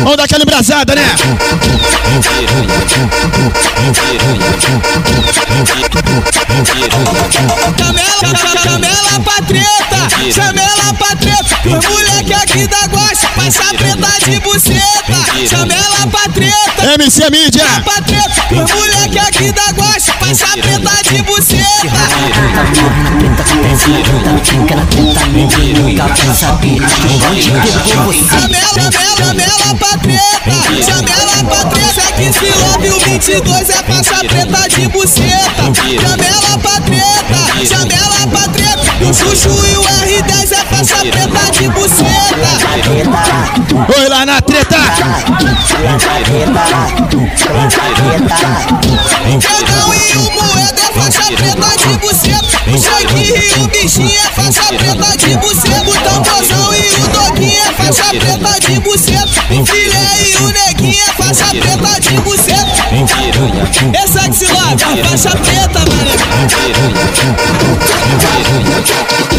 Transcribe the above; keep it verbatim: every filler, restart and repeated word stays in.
Vamos dar aquela embrasada, né? Chama ela pra treta, chama ela pra treta. Os moleque aqui da gosta, faixa preta de buceta. Chama ela pra treta, M C Mídia. pra treta. Os moleque aqui da gosta, faixa preta de buceta. Chama ela, chama ela pra treta, chama ela pra treta. Segue esse love, o vinte e dois é faixa preta de buceta. Chama ela pra treta, chama ela pra treta. O Chuchu e o R dez é faixa preta de buceta. Oi lá na treta. Pedrão e o Moeda é faixa preta de buceta. O Shake e o Bichinho é faixa preta de buceta. O Tamborzão e o Doguinho é faixa preta de buceta. O Filé e o Neguinho é faixa preta de buceta. Essa que se lava, faixa preta, mané.